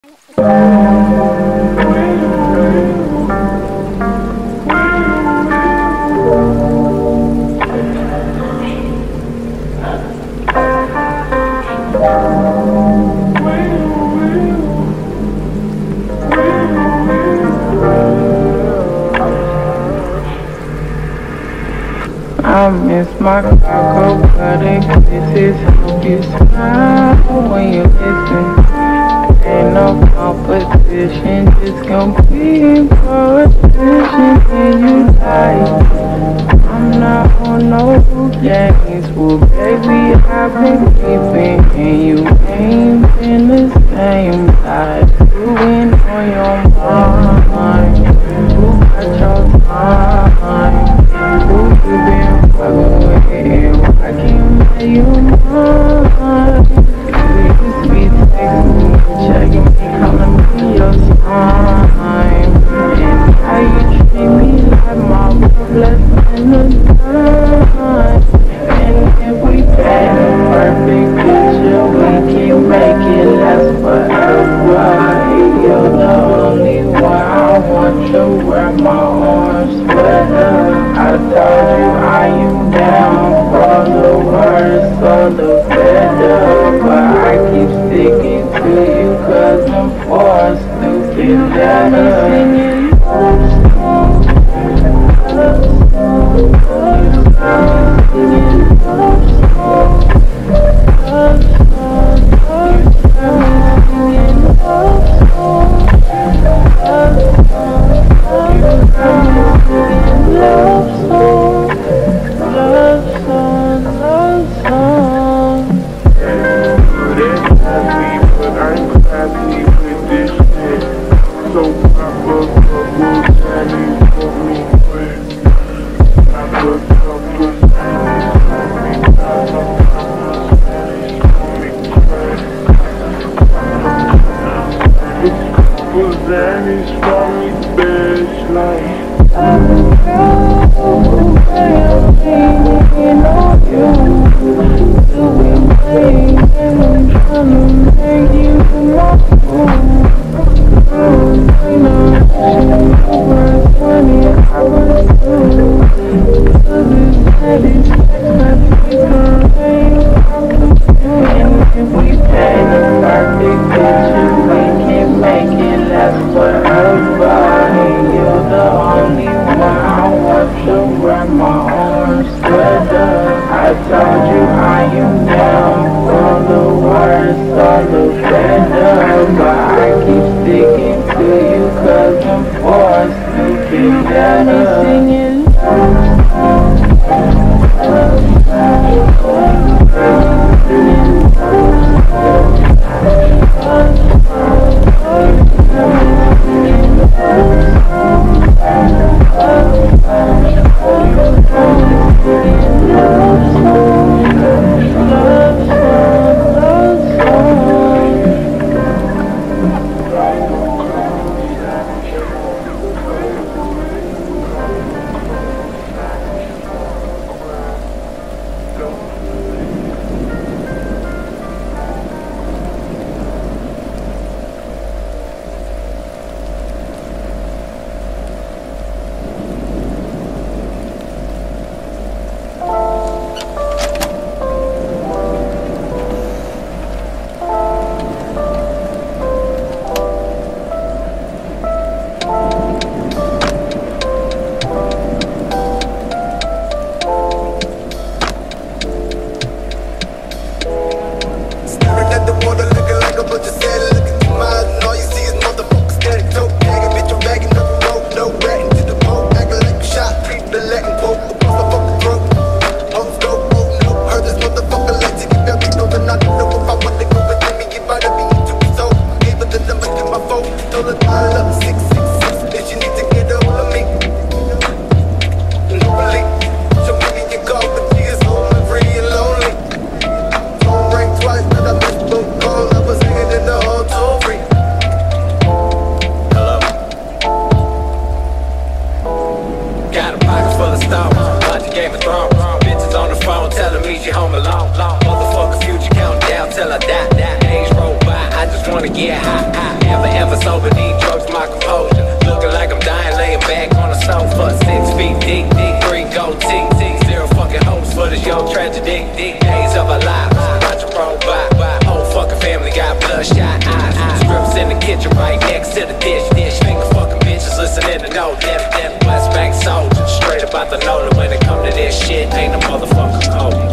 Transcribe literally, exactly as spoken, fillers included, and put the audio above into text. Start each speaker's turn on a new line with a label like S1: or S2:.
S1: I miss my cocoa-butter kisses. Hope you smile when you listen. Ain't no competition, just competing for attention. And you like, I'm not on no games. Well, baby, I've been keeping, and you ain't been the same. Like, you been on your mind. Who got your time? Who you been fucking with, and why can't let you mind? You used to be texting me, checking me, calling me your sign. And how you treat me like my blessing in the time. And if we paint a perfect picture, we can make it last forever. You're the only one I want to wear my orange sweater. I told you I am down for the worst or the better, but I keep sticking to you cause I'm forced to feel better. Singing love song, love song, love song, singing love song, love song, love song, singing love song, love song, love song, singing love song, love song, love song.
S2: Happy, but I'm happy with this shit. So pop up a little daddy for me quick. Pop up a little daddy for me. Pop up a little daddy for me quick. Little daddy's for me best life.
S1: I'm thinking of you, doing things and I'm trying to make you my fool. I know you were twenty, I was two. So this daddy's my people ain't and if we paint a perfect picture, we can make it last forever. You're the only one I want to wear my orange sweater. I told you I am down for the worst or the better, but I keep sticking to you cause I'm forced to feel better. Singing love song, love song, love song, singing love song, love song, love song, singing love song, love song, love song, singing love song, love song, love song.
S3: Motherfucker, future countdown till I die. Days roll by, I just wanna get high, high. Never sober, need drugs, my composure. Looking like I'm dying, laying back on the sofa. Six feet deep, deep, three gold teeth. Zero fucking hopes for this young tragedy. Deep days of our lives, watch them roll by. Whole fucking family got bloodshot eyes. Scripts in the kitchen right next to the dish. Dish finger fucking bitches listening to no death, death. West Bank soldier, straight about the Nola. When it come to this shit, ain't no motherfucker cold.